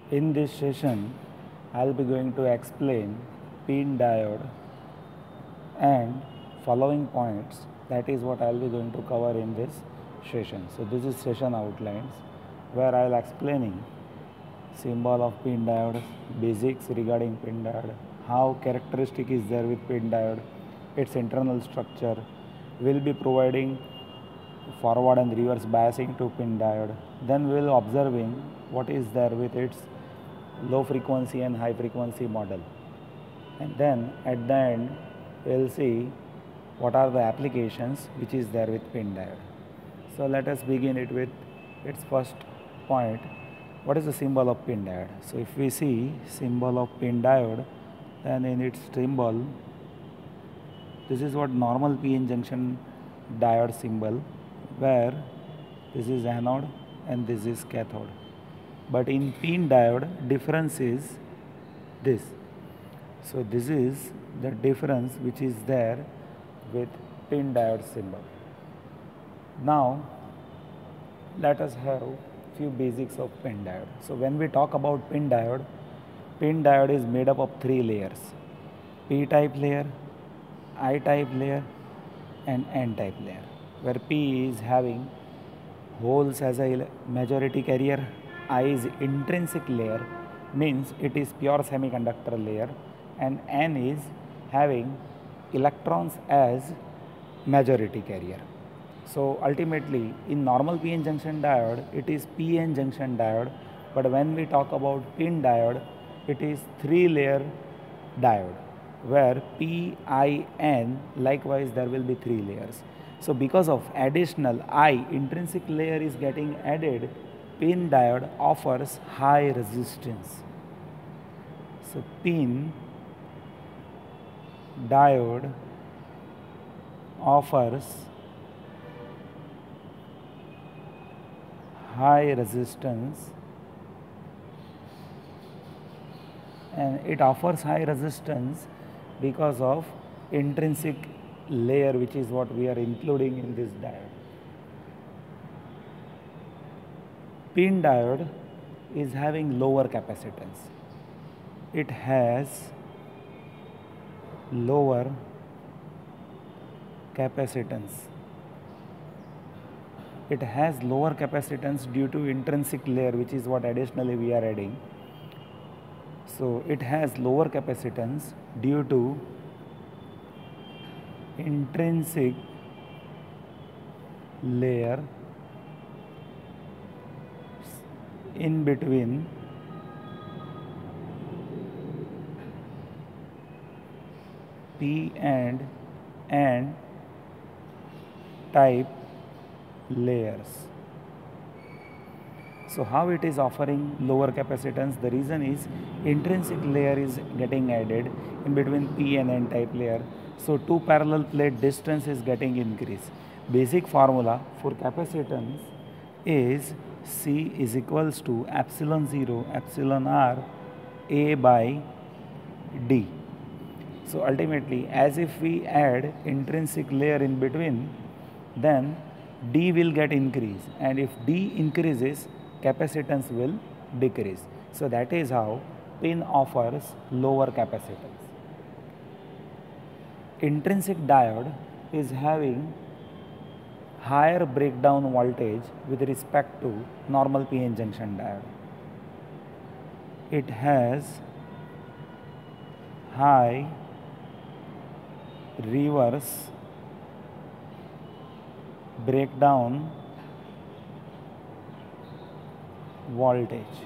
In this session, I'll be going to explain PIN diode and following points. That is what I'll be going to cover in this session. So this is session outlines where I'll explaining symbol of PIN diode, basics regarding PIN diode, how characteristic is there with PIN diode, its internal structure. We'll be providing forward and reverse biasing to PIN diode. Then we'll observing what is there with its low frequency and high frequency model. And then at the end we'll see what are the applications which is there with PIN diode. So let us begin it with its first point. What is the symbol of PIN diode? So if we see symbol of PIN diode, then in its symbol, this is what normal PN junction diode symbol, where this is anode and this is cathode. But in PIN diode, difference is this. So this is the difference which is there with PIN diode symbol. Now let us have few basics of PIN diode. So when we talk about PIN diode is made up of three layers: P-type layer, I-type layer and N-type layer, where P is having holes as a majority carrier, I is intrinsic layer, means it is pure semiconductor layer, and N is having electrons as majority carrier. So ultimately in normal PN junction diode it is PN junction diode, but when we talk about PIN diode it is three layer diode, where PIN likewise there will be three layers. So because of additional I intrinsic layer is getting added, PIN diode offers high resistance. So PIN diode offers high resistance, and it offers high resistance because of intrinsic layer, which is what we are including in this diode. PIN diode is having lower capacitance. It has lower capacitance. It has lower capacitance due to intrinsic layer, which is what additionally we are adding. So it has lower capacitance due to intrinsic layer in between P and N type layers. So how it is offering lower capacitance? The reason is intrinsic layer is getting added in between P and N type layer. So two parallel plate distance is getting increased. Basic formula for capacitance is C is equals to epsilon 0 epsilon R A by D. So ultimately, as if we add intrinsic layer in between, then D will get increased, and if D increases, capacitance will decrease. So that is how PIN offers lower capacitance. Intrinsic diode is having higher breakdown voltage with respect to normal PN junction diode. It has high reverse breakdown voltage.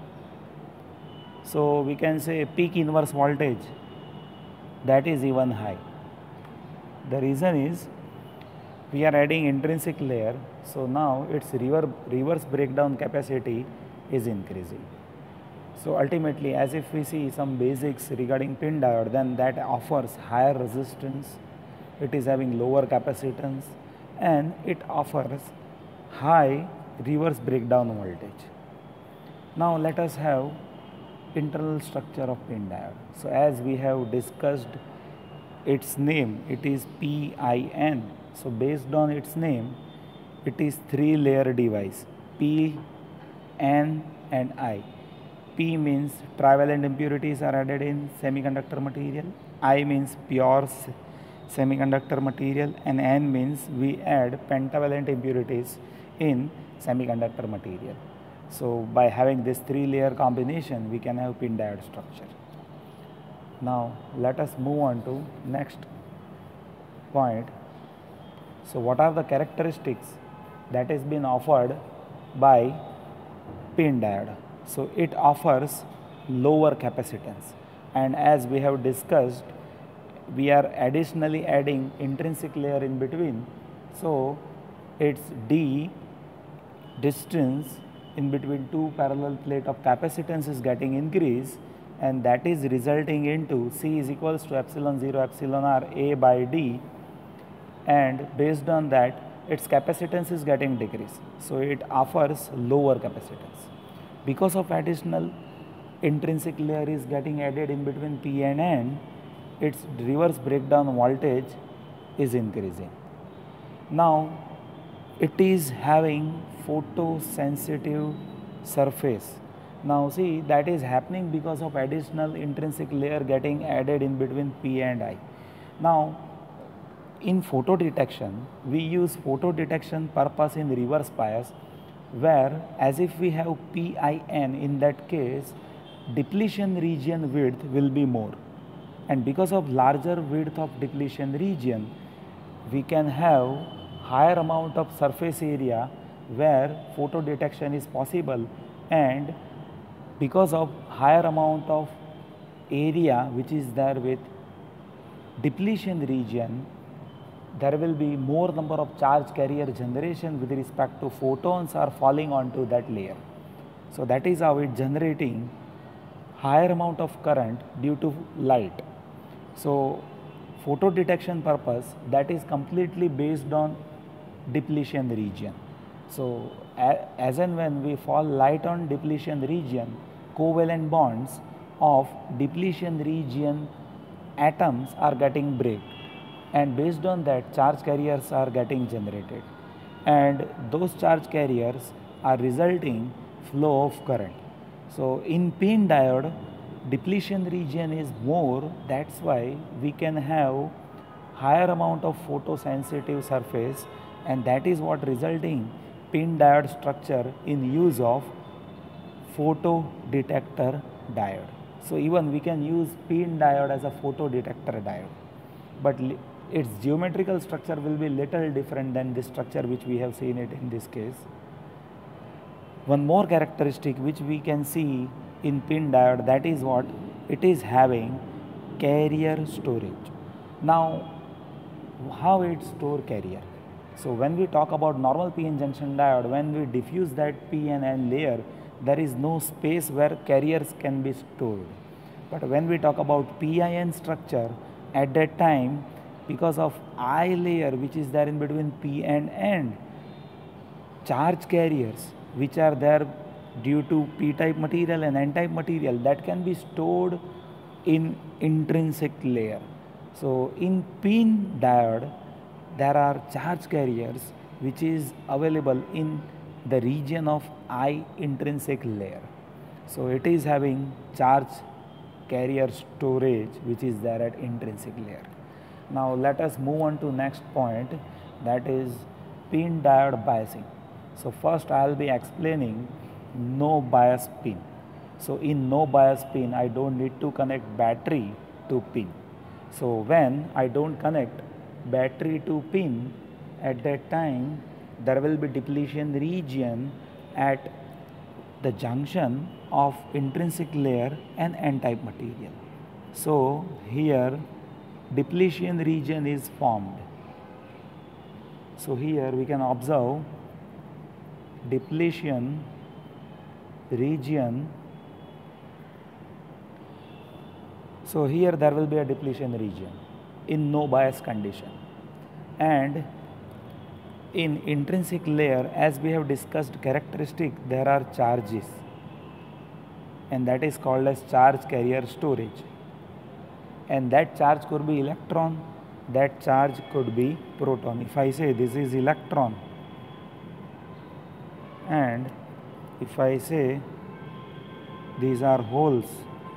So we can say peak inverse voltage, that is even high. The reason is we are adding intrinsic layer, so now its reverse breakdown capacity is increasing. So ultimately, as if we see some basics regarding PIN diode, then that offers higher resistance, it is having lower capacitance, and it offers high reverse breakdown voltage. Now let us have internal structure of PIN diode. So as we have discussed its name, it is PIN. So based on its name, it is three layer device, P, N and I. P means trivalent impurities are added in semiconductor material, I means pure semiconductor material, and N means we add pentavalent impurities in semiconductor material. So by having this 3-layer combination, we can have PIN diode structure. Now let us move on to next point. So what are the characteristics that is been offered by PIN diode? So it offers lower capacitance, and as we have discussed, we are additionally adding intrinsic layer in between, so its D distance in between two parallel plate of capacitance is getting increased, and that is resulting into C is equals to epsilon 0 epsilon r A by D, and based on that its capacitance is getting decreased, so it offers lower capacitance. Because of additional intrinsic layer is getting added in between P and N, its reverse breakdown voltage is increasing. Now it is having photosensitive surface. Now see, that is happening because of additional intrinsic layer getting added in between P and I. Now in photo detection, we use photo detection purpose in reverse bias, where as if we have PIN, in that case depletion region width will be more, and because of larger width of depletion region, we can have higher amount of surface area where photo detection is possible, and because of higher amount of area which is there with depletion region, there will be more number of charge carrier generation with respect to photons are falling onto that layer. So that is how it generating higher amount of current due to light. So photo detection purpose, that is completely based on depletion region. So as and when we fall light on depletion region, covalent bonds of depletion region atoms are getting break, and based on that charge carriers are getting generated, and those charge carriers are resulting flow of current. So in PIN diode, depletion region is more, that's why we can have higher amount of photosensitive surface, and that is what resulting PIN diode structure in use of photo detector diode. So even we can use PIN diode as a photo detector diode, but its geometrical structure will be little different than this structure which we have seen it in this case. One more characteristic which we can see in PIN diode, that is what it is having carrier storage. Now how it store carrier? So when we talk about normal PN junction diode, when we diffuse that P and N layer, there is no space where carriers can be stored. But when we talk about PIN structure, at that time, because of I layer which is there in between P and N, charge carriers which are there due to P-type material and N-type material, that can be stored in intrinsic layer. So in PIN diode, there are charge carriers which is available in the region of I intrinsic layer. So it is having charge carrier storage which is there at intrinsic layer. Now let us move on to next point, that is PIN diode biasing. So first I will be explaining no bias pin. So in no bias pin, I don't need to connect battery to pin. So when I don't connect battery to pin, at that time there will be depletion region at the junction of intrinsic layer and N-type material. So here depletion region is formed. So here we can observe depletion region. So here there will be a depletion region in no bias condition, and in intrinsic layer, as we have discussed characteristic, there are charges, and that is called as charge carrier storage, and that charge could be electron, that charge could be proton. If I say this is electron, and if I say These are holes.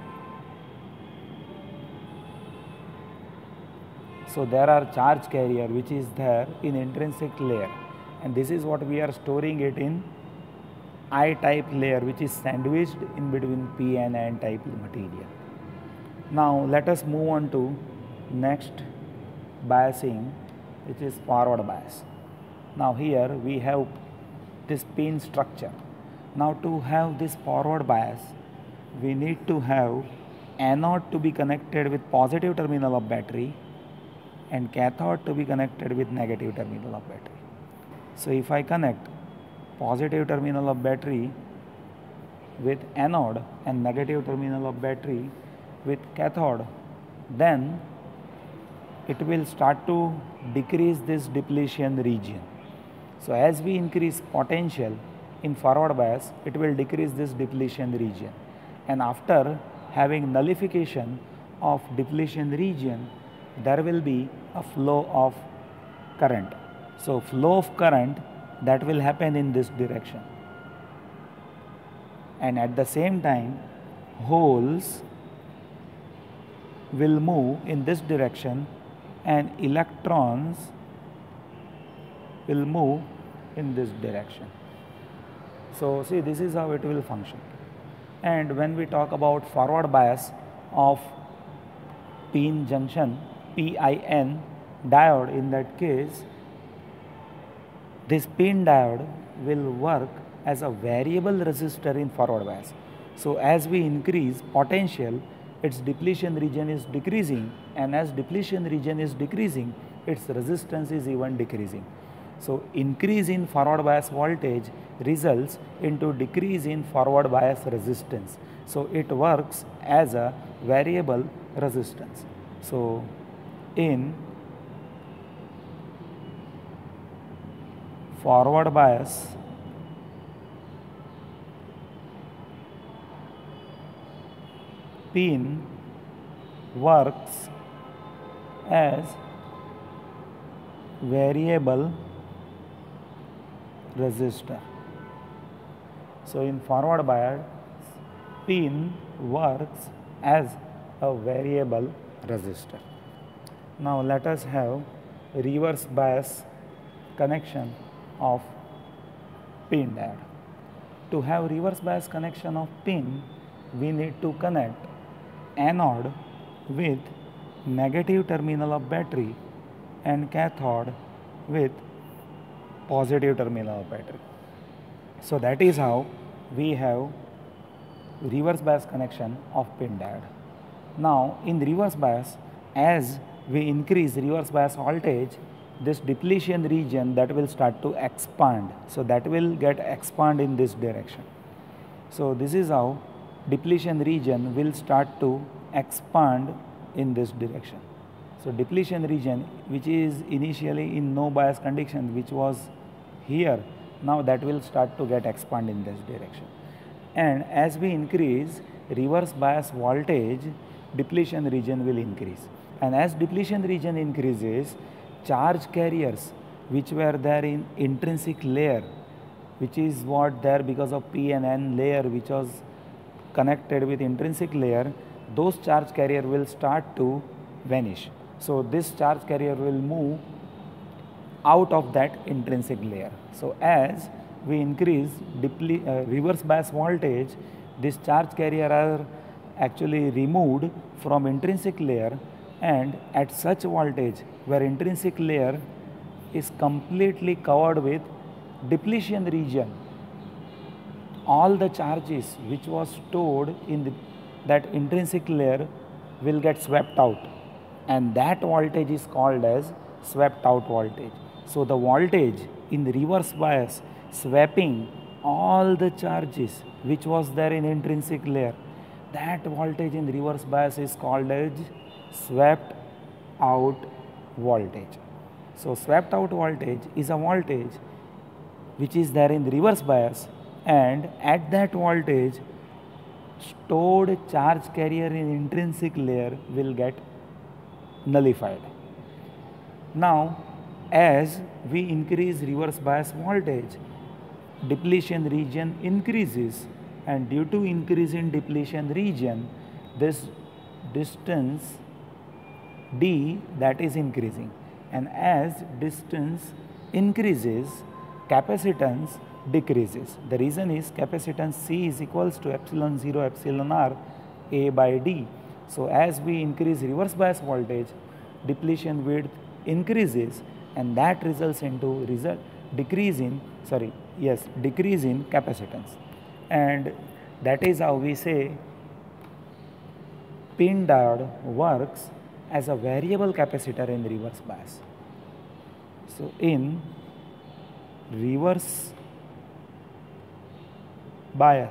So there are charge carrier which is there in intrinsic layer, and this is what we are storing it in I-type layer, which is sandwiched in between P and N-type material. Now let us move on to next biasing, which is forward bias. Now here we have this pin structure. Now to have this forward bias, we need to have anode to be connected with positive terminal of battery and cathode to be connected with negative terminal of battery. So if I connect positive terminal of battery with anode and negative terminal of battery with cathode, then it will start to decrease this depletion region. So as we increase potential in forward bias, it will decrease this depletion region, and after having nullification of depletion region, there will be a flow of current. So flow of current that will happen in this direction, and at the same time holes will move in this direction and electrons will move in this direction. So see, this is how it will function. And when we talk about forward bias of PIN junction, PIN diode, in that case this PIN diode will work as a variable resistor in forward bias. So as we increase potential, its depletion region is decreasing, and as depletion region is decreasing, its resistance is even decreasing. So increase in forward bias voltage results into decrease in forward bias resistance. So it works as a variable resistance. So in forward bias, PIN works as variable resistor. So in forward bias, PIN works as a variable resistor. Now let us have reverse bias connection of PIN diode. To have reverse bias connection of PIN, we need to connect anode with negative terminal of battery and cathode with positive terminal of battery. So that is how we have reverse bias connection of PIN diode. Now in reverse bias, as we increase reverse bias voltage, this depletion region that will start to expand. So that will get expand in this direction. So this is how depletion region will start to expand in this direction. So depletion region, which is initially in no bias condition, which was here, now that will start to get expand in this direction. And as we increase reverse bias voltage, depletion region will increase. And as depletion region increases, charge carriers which were there in intrinsic layer, which is what there because of P and N layer which was connected with intrinsic layer, those charge carrier will start to vanish. So this charge carrier will move out of that intrinsic layer. So as we increase reverse bias voltage, this charge carrier are actually removed from intrinsic layer, and at such voltage where intrinsic layer is completely covered with depletion region, all the charges which was stored in that intrinsic layer will get swept out, and that voltage is called as swept out voltage. So the voltage in the reverse bias sweeping all the charges which was there in intrinsic layer, that voltage in reverse bias is called as swept out voltage. So swept out voltage is a voltage which is there in the reverse bias, and at that voltage stored charge carrier in intrinsic layer will get nullified. Now as we increase reverse bias voltage, depletion region increases, and due to increase in depletion region, this distance d that is increasing, and as distance increases, capacitance decreases. The reason is capacitance C is equals to epsilon 0 epsilon r A by D. So as we increase reverse bias voltage, depletion width increases, and that results into decrease in capacitance. And that is how we say PIN diode works as a variable capacitor in reverse bias. So in reverse bias,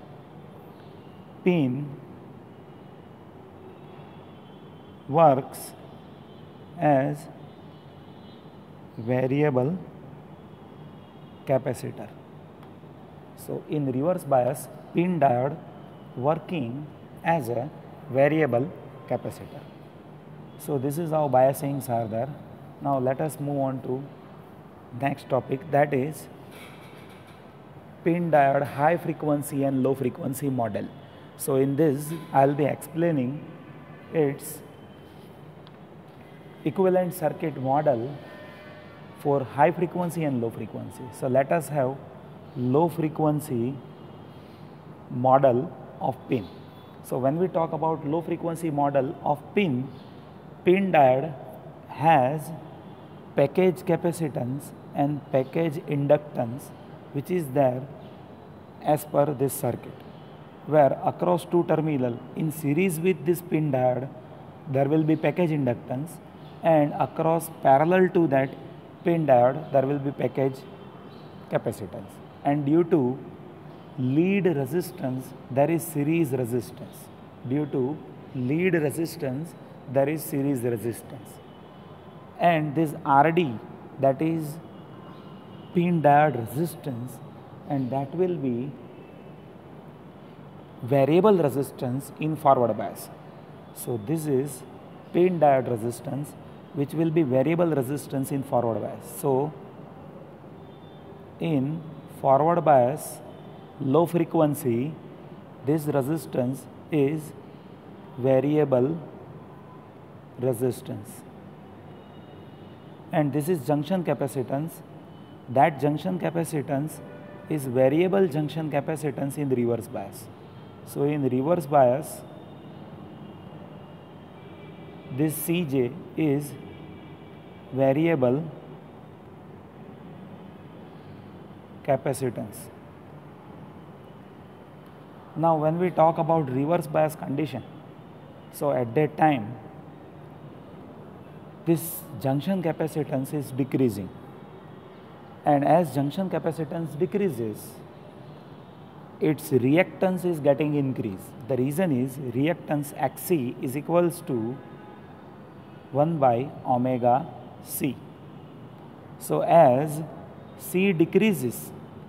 PIN works as variable capacitor. So in reverse bias, PIN diode working as a variable capacitor. So this is how biasings are there. Now let us move on to next topic, that is PIN diode high frequency and low frequency model. So in this I will be explaining its equivalent circuit model for high frequency and low frequency. So let us have low frequency model of PIN. So when we talk about low frequency model of PIN diode has package capacitance and package inductance which is there as per this circuit, where across two terminal in series with this PIN diode there will be package inductance, and across parallel to that PIN diode there will be package capacitance, and due to lead resistance there is series resistance. Due to lead resistance there is series resistance, and this RD that is PIN diode resistance, and that will be variable resistance in forward bias. So this is PIN diode resistance which will be variable resistance in forward bias. So in forward bias low frequency, this resistance is variable resistance, and this is junction capacitance. That junction capacitance is variable junction capacitance in reverse bias. So in reverse bias this Cj is variable capacitance. Now when we talk about reverse bias condition, so at that time this junction capacitance is decreasing, and as junction capacitance decreases its reactance is getting increased. The reason is reactance Xc is equals to 1 by omega C. So as C decreases,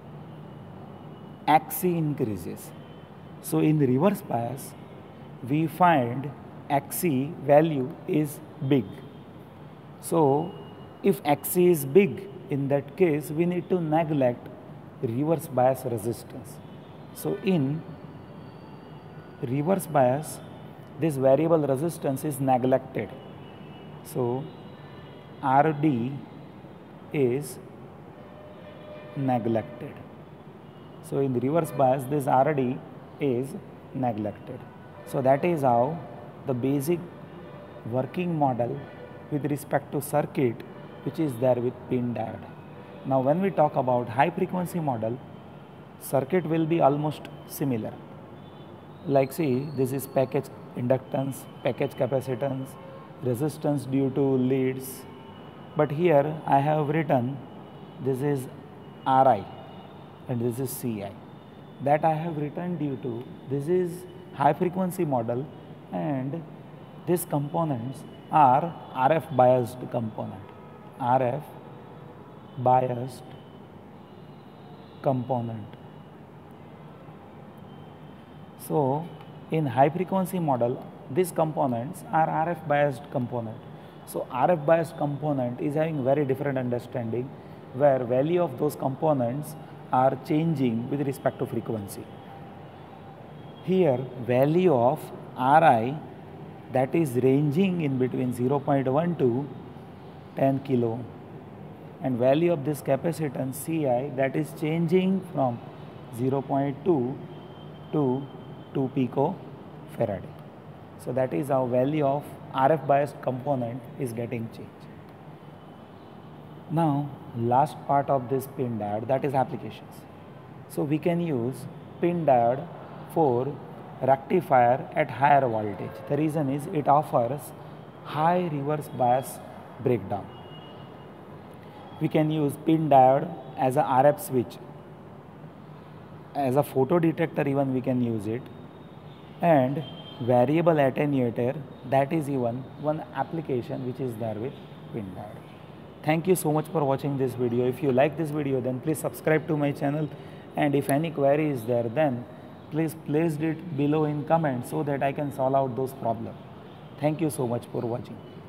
Xc increases. So in the reverse bias we find Xc value is big. So if Xc is big, in that case we need to neglect reverse bias resistance. So in reverse bias this variable resistance is neglected. So RD is neglected. So in the reverse bias this RD is neglected. So that is how the basic working model with respect to circuit which is there with PIN diode. Now when we talk about high frequency model, circuit will be almost similar. Like see, this is package inductance, package capacitance, resistance due to leads, but here I have written this is Ri and this is Ci. That I have written due to this is high frequency model, and these components are RF biased component. RF biased component. So in high frequency model these components are RF biased component. So RF biased component is having very different understanding, where value of those components are changing with respect to frequency. Here value of Ri, that is ranging in between 0.1 to 10 kilo, and value of this capacitance Ci, that is changing from 0.2 to 2 picofarad. So that is how value of RF biased component is getting changed. Now last part of this PIN diode, that is applications. So we can use PIN diode for rectifier at higher voltage. The reason is it offers high reverse bias breakdown. We can use PIN diode as a RF switch, as a photo detector even we can use it, and variable attenuator, that is even one application which is there with PIN diode. Thank you so much for watching this video. If you like this video, then please subscribe to my channel, and if any query is there, then please place it below in comments so that I can solve out those problems. Thank you so much for watching.